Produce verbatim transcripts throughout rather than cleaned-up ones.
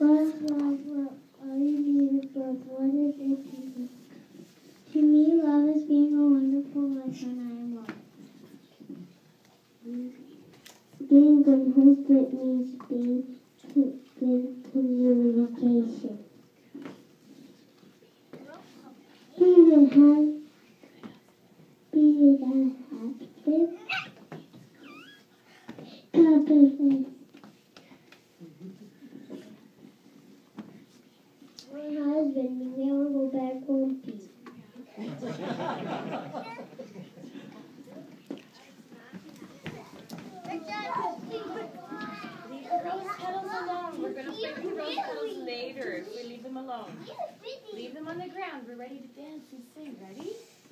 Love, love, love, all you need is love. What is it to you? To me, love is being a wonderful life when I am loved. Being a good husband means being good communication. Being a husband, being a husband, competent. My husband means never go back home peace. Leave the rose petals alone. We're going to play with the rose petals later if we leave them alone. Leave them on the ground. We're ready to dance and sing. Ready?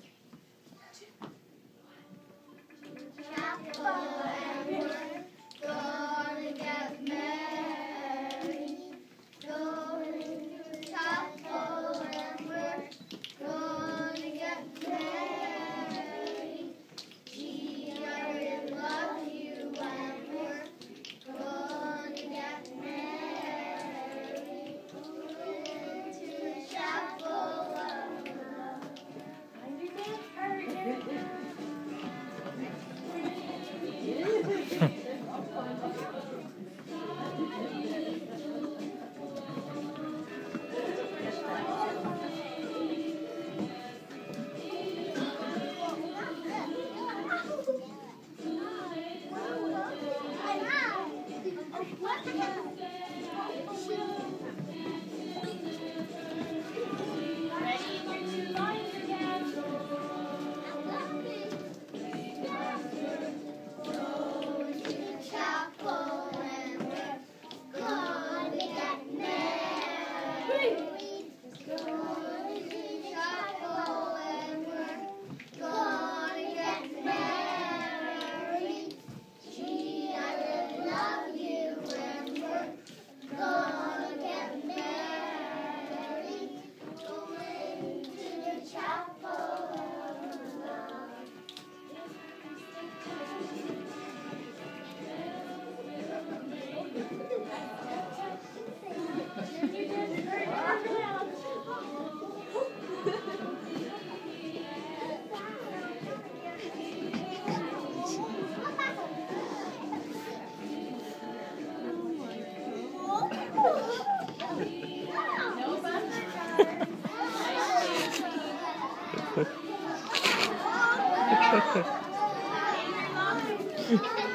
Gonna get married. Going to chapel and we're gonna get married. Gee, I really love you and we're gonna get married. Going to chapel and Find your dance partner. Ha ha ha.